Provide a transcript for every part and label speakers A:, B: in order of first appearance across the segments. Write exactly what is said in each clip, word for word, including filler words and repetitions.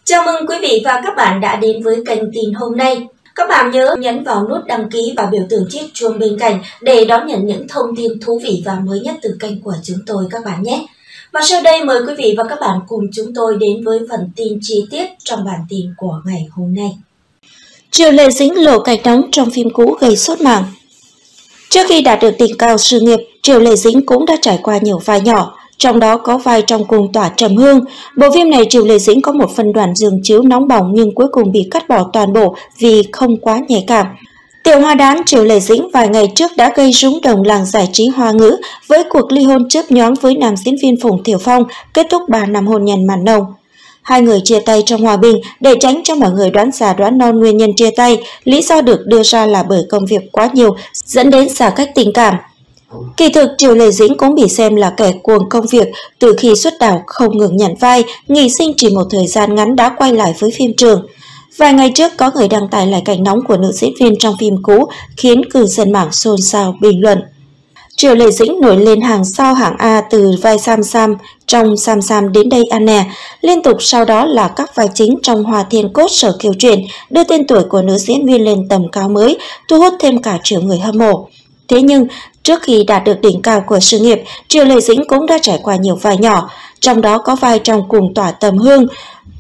A: Chào mừng quý vị và các bạn đã đến với kênh tin hôm nay. Các bạn nhớ nhấn vào nút đăng ký và biểu tượng chiếc chuông bên cạnh để đón nhận những thông tin thú vị và mới nhất từ kênh của chúng tôi các bạn nhé. Và sau đây mời quý vị và các bạn cùng chúng tôi đến với phần tin chi tiết trong bản tin của ngày hôm nay. Triệu Lệ Dĩnh lộ cảnh nóng trong phim cũ gây sốt mạng. Trước khi đạt được đỉnh cao sự nghiệp, Triệu Lệ Dĩnh cũng đã trải qua nhiều vai nhỏ, trong đó có vai trong Cùng Tỏa Trầm Hương. Bộ phim này Triệu Lệ Dĩnh có một phân đoạn giường chiếu nóng bỏng nhưng cuối cùng bị cắt bỏ toàn bộ vì không quá nhạy cảm. Tiểu hoa đán Triệu Lệ Dĩnh vài ngày trước đã gây rúng động làng giải trí Hoa ngữ với cuộc ly hôn chớp nhoáng với nam diễn viên Phùng Thiểu Phong, kết thúc ba năm hôn nhân mặn nồng. Hai người chia tay trong hòa bình để tránh cho mọi người đoán già đoán non nguyên nhân chia tay. Lý do được đưa ra là bởi công việc quá nhiều dẫn đến xa cách tình cảm. Kỳ thực, Triệu Lệ Dĩnh cũng bị xem là kẻ cuồng công việc, từ khi xuất đạo không ngừng nhận vai, nghỉ sinh chỉ một thời gian ngắn đã quay lại với phim trường. Vài ngày trước có người đăng tải lại cảnh nóng của nữ diễn viên trong phim cũ, khiến cư dân mạng xôn xao bình luận. Triệu Lệ Dĩnh nổi lên hàng sao hạng A từ vai Sam Sam trong Sam Sam đến đây ăn nè, liên tục sau đó là các vai chính trong Hoa Thiên Cốt Sở Kiều Truyện, đưa tên tuổi của nữ diễn viên lên tầm cao mới, thu hút thêm cả triệu người hâm mộ. Thế nhưng, trước khi đạt được đỉnh cao của sự nghiệp, Triệu Lệ Dĩnh cũng đã trải qua nhiều vai nhỏ, trong đó có vai trong Cùng Tỏa Trầm Hương.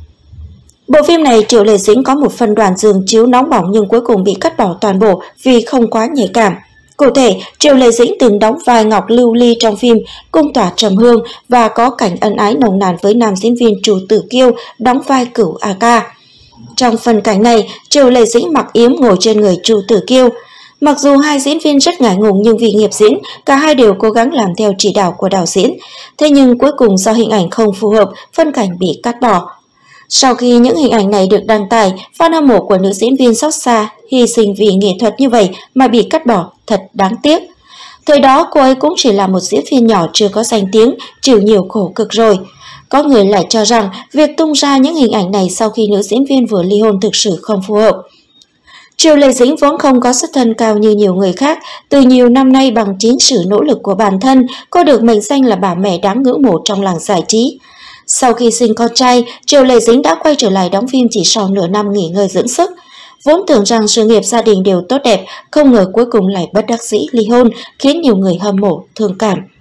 A: Bộ phim này Triệu Lệ Dĩnh có một phân đoạn giường chiếu nóng bỏng nhưng cuối cùng bị cắt bỏ toàn bộ vì không quá nhạy cảm. Cụ thể, Triệu Lệ Dĩnh từng đóng vai Ngọc Lưu Ly trong phim Cung Tỏa Trầm Hương và có cảnh ân ái nồng nàn với nam diễn viên Trù Tử Kiêu đóng vai Cửu A Ca. Trong phần cảnh này, Triệu Lệ Dĩnh mặc yếm ngồi trên người Trù Tử Kiêu. Mặc dù hai diễn viên rất ngại ngùng nhưng vì nghiệp diễn, cả hai đều cố gắng làm theo chỉ đạo của đạo diễn. Thế nhưng cuối cùng do hình ảnh không phù hợp, phân cảnh bị cắt bỏ. Sau khi những hình ảnh này được đăng tải, fan hâm mộ của nữ diễn viên xót xa, hy sinh vì nghệ thuật như vậy mà bị cắt bỏ, thật đáng tiếc. Thời đó cô ấy cũng chỉ là một diễn viên nhỏ chưa có danh tiếng, chịu nhiều khổ cực rồi. Có người lại cho rằng việc tung ra những hình ảnh này sau khi nữ diễn viên vừa ly hôn thực sự không phù hợp. Triệu Lệ Dĩnh vốn không có xuất thân cao như nhiều người khác, từ nhiều năm nay bằng chính sự nỗ lực của bản thân, cô được mệnh danh là bà mẹ đáng ngưỡng mộ trong làng giải trí. Sau khi sinh con trai, Triệu Lệ Dĩnh đã quay trở lại đóng phim chỉ sau nửa năm nghỉ ngơi dưỡng sức. Vốn tưởng rằng sự nghiệp gia đình đều tốt đẹp, không ngờ cuối cùng lại bất đắc dĩ ly hôn, khiến nhiều người hâm mộ thương cảm.